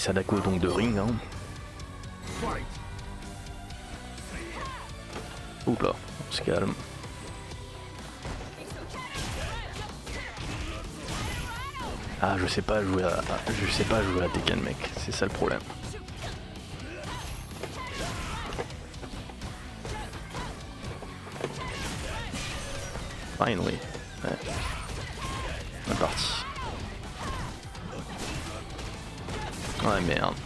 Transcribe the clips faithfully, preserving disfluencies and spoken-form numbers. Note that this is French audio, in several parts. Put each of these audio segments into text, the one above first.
Sadako donc de ring. Hein. Oups là, on se calme. Ah je sais pas jouer à. Je sais pas jouer à Tekken mec, c'est ça le problème. Finally. Ouais. On est parti. Ouais merde.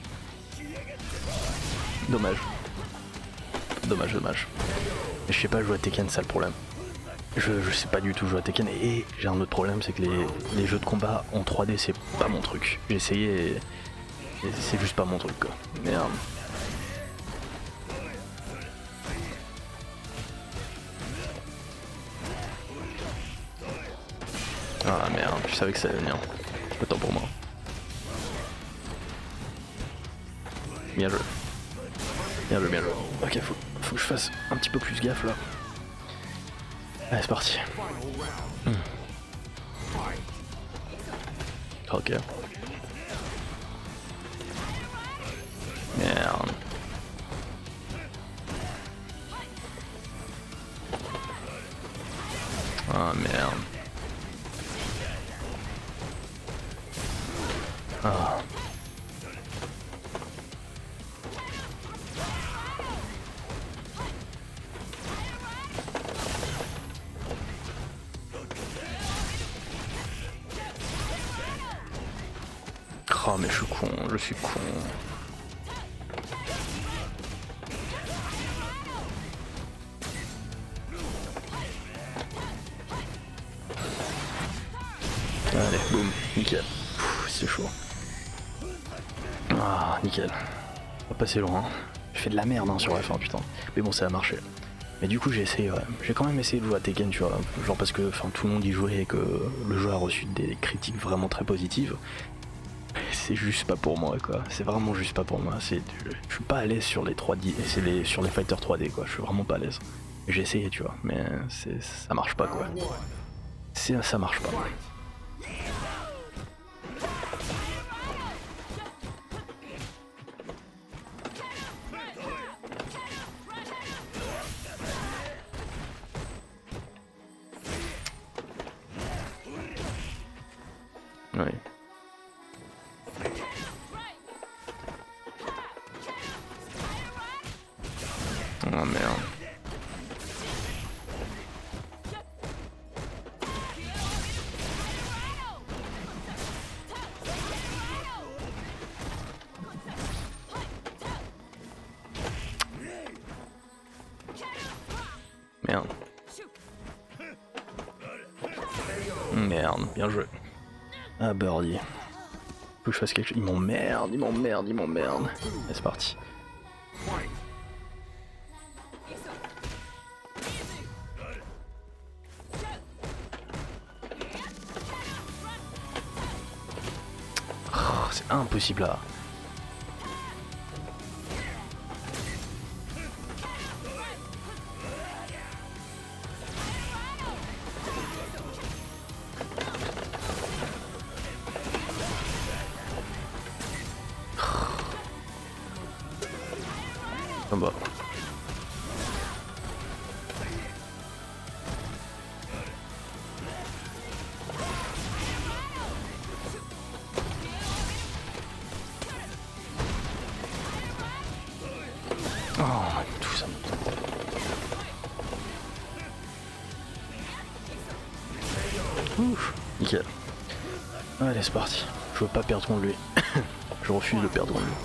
Dommage. Dommage, dommage. Je sais pas jouer à Tekken, c'est ça le problème. Je, je sais pas du tout jouer à Tekken et j'ai un autre problème, c'est que les, les jeux de combat en trois D c'est pas mon truc. J'ai essayé et, et c'est juste pas mon truc quoi. Merde. Ah merde, je savais que ça allait venir. Autant pour moi. Bien joué. Bien joué, bien joué. Ok, faut, faut que je fasse un petit peu plus gaffe là. Allez, c'est parti. Hmm. Ok. Merde. Ah merde. Ah. Oh mais je suis con, je suis con. Allez, boum, nickel. C'est chaud. Ah, nickel. Pas passer loin. Je fais de la merde hein, sur la fin, putain. Mais bon, ça a marché. Mais du coup, j'ai essayé, ouais. J'ai quand même essayé de jouer à Tekken, tu vois. Genre parce que tout le monde y jouait et que le jeu a reçu des critiques vraiment très positives. C'est juste pas pour moi, quoi. C'est vraiment juste pas pour moi. C'est, je suis pas à l'aise sur les trois D, c'est les sur les fighters trois D, quoi. Je suis vraiment pas à l'aise. J'ai essayé, tu vois, mais c'est, ça marche pas, quoi. C'est, ça marche pas. Oui. Oh merde. Merde. Merde, bien joué. Ah birdie. Faut que je fasse quelque chose. Ils m'emmerdent, ils m'emmerdent, ils m'emmerdent. C'est parti. Oh, c'est impossible là. En bas. Oh, tout ça. Ouf, nickel. Allez, c'est parti. Je veux pas perdre contre lui. Je refuse de perdre contre lui.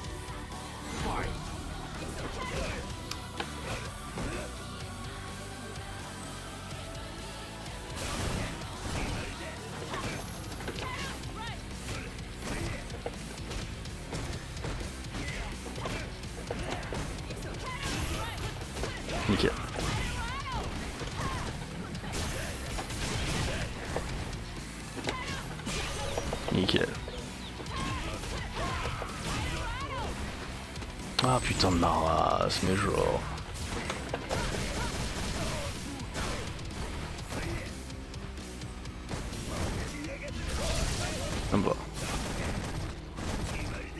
Nickel. Nickel. Ah putain de ma race, mais genre... Ah bah.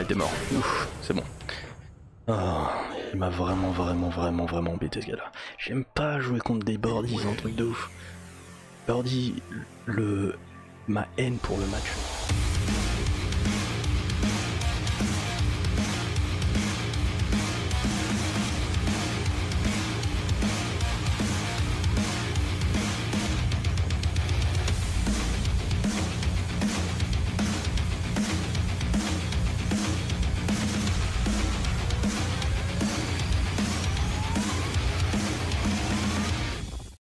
t'es mort. Ouf, c'est bon. Oh, il m'a vraiment, vraiment, vraiment, vraiment embêté ce gars-là. J'aime pas jouer contre des Birdie, c'est un truc de ouf. Birdie, le... ma haine pour le match.